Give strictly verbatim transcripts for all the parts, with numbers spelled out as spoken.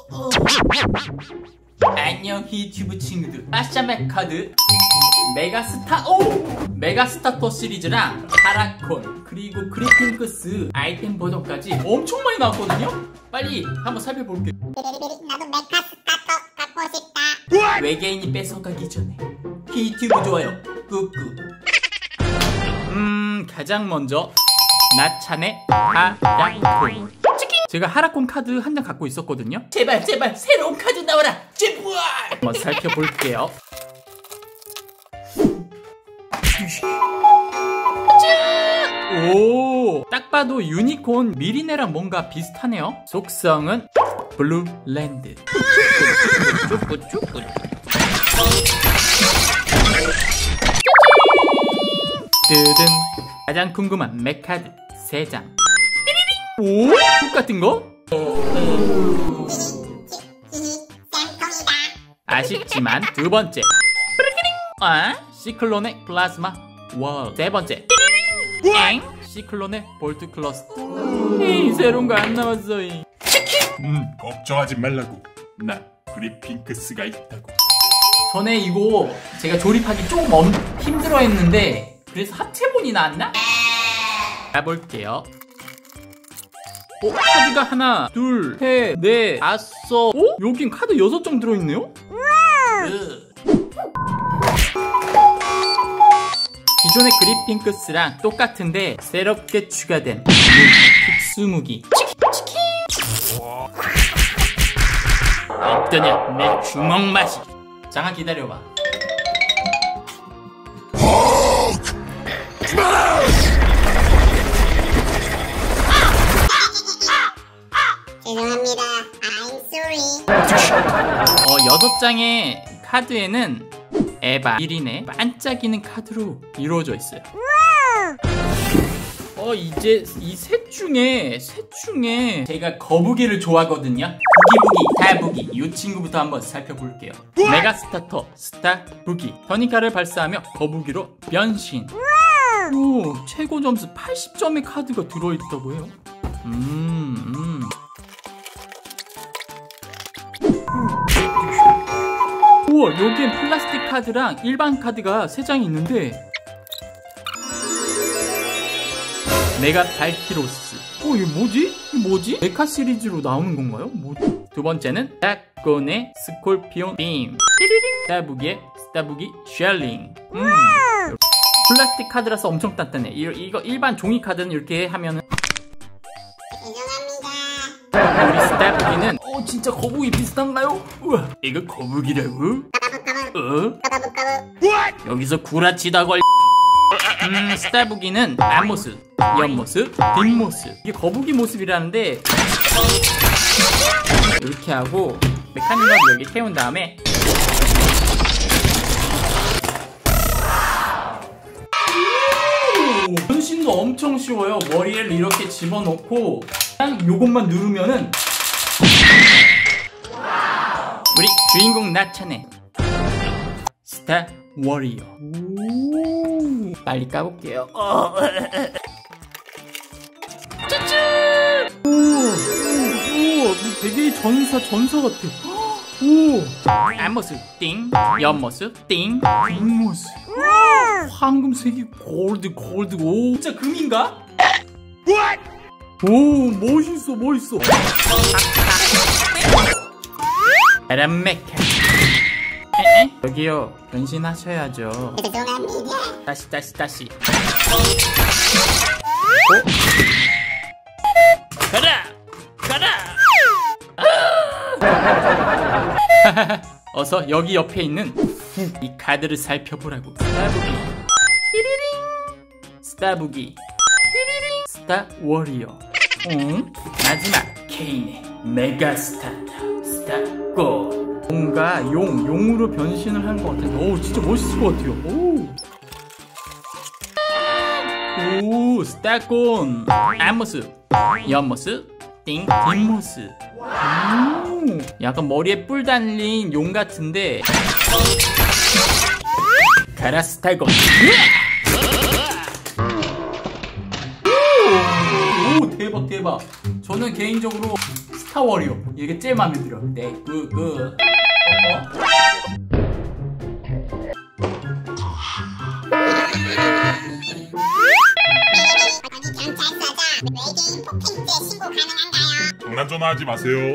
안녕 유튜브 친구들, 아샤메 카드 메가스타 오 메가스타터 시리즈랑 카라콘 그리고 그리핑크스 아이템 버전까지 엄청 많이 나왔거든요. 빨리 한번 살펴볼게요. 나도 메가스타터 갖고 싶다. 외계인이 뺏어가기 전에 유튜브 좋아요 꾹꾹. 음 가장 먼저 나찬의 하라콘. 제가 하라콘 카드 한 장 갖고 있었거든요. 제발 제발 새로운 카드 나와라 제발. 한번 살펴볼게요. 오, 딱 봐도 유니콘 미리네랑 뭔가 비슷하네요. 속성은 블루랜드. 뜨든. 가장 궁금한 맥카드 세 장. 오? 똑같은 거? 쌤통이다. 아쉽지만 두 번째. 아? 시클론의 플라즈마 월. 세 번째. 엥? 시클론의 볼트 클러스터. 에이, 새로운 거 안 나왔어. 음, 걱정하지 말라고. 나 그리핑크스가 있다고. 전에 이거 제가 조립하기 좀 엄, 힘들어 했는데 그래서 하트본이 나왔나? 가볼게요. 어? 카드가 하나, 둘, 셋, 넷, 다섯. 어? 여긴 카드 여섯 장 들어있네요? 으. 기존의 그리핑크스랑 똑같은데 새롭게 추가된 특수무기 치키 치키. 어떠냐 내 주먹 맛이. 잠깐 기다려봐. 죄송합니다. I'm sorry. 어, 여섯 장의 카드에는 에바, 미리네, 반짝이는 카드로 이루어져 있어요. 어, 이제 이 셋 중에 셋 중에 제가 거북이를 좋아하거든요. 부기부기, 다부기. 이 친구부터 한번 살펴볼게요. 메가스타터 스타부기. 터니카를 발사하며 거북이로 변신. 오, 최고 점수 팔십 점의 카드가 들어있다고 해요. 음, 음. 우와, 여기엔 플라스틱 카드랑 일반 카드가 세 장이 있는데 메가 발키로스. 어, 이게 뭐지? 이게 뭐지? 메카 시리즈로 나오는 건가요? 뭐지? 두 번째는 다곤의 스콜피온 빔. 스타부기의 스타부기 쉘링. 음. 플라스틱 카드라서 엄청 단단해. 이, 이거 일반 종이 카드는 이렇게 하면은. 죄송합니다. 우리 스타부기는 어 진짜 거북이 비슷한가요? 우와, 이거 거북이라고? 어? 여기서 구라치다 걸. 음, 스타부기는 앞모습, 옆모습, 뒷모습. 이게 거북이 모습이라는데 이렇게 하고 메카니즘을 여기 태운 다음에 오, 변신도 엄청 쉬워요. 머리를 이렇게 집어넣고 그냥 요것만 누르면은 우리 주인공 나찬의 스타 워리어. 오, 빨리 까볼게요. 어. 짜잔! 오, 오, 오, 되게 전사 전사 같아. 오, 앞모습 띵, 옆모습 띵, 뒷모습. 황금색이 골드 골드. 오, 진짜 금인가? 오, 멋있어 멋있어. 에란메카. 에에? 여기요, 변신하셔야죠. 죄송합니다. 다시 다시 다시. 어? 가라! 가라! 아! 어서 여기 옆에 있는 이 카드를 살펴보라고. 스타부기 띠리링. 스타부기 띠리링. 스타 워리어. 응? 마지막 케인의 메가스타터 스타곤. 뭔가 용, 용으로 변신을 하는 것 같아요. 오, 진짜 멋있을 것 같아요. 오, 오, 스타곤. 앞모습, 옆모습, 띵, 뒷모습. 오, 약간 머리에 뿔 달린 용 같은데. 가라 스타곤. 오, 오, 대박 대박. 저는 개인적으로 스타워리어. 이게 제일 마음에 들어. 네, 그, 그. 어, 어? 어디 경찰서죠? 외계인 폭행죄 신고 가능한가요? 장난 전화하지 마세요.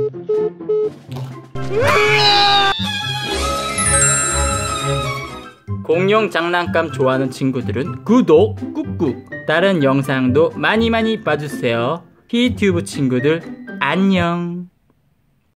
공룡 장난감 좋아하는 친구들은 구독 꾹꾹. 다른 영상도 많이 많이 봐주세요. 히튜브 친구들 안녕.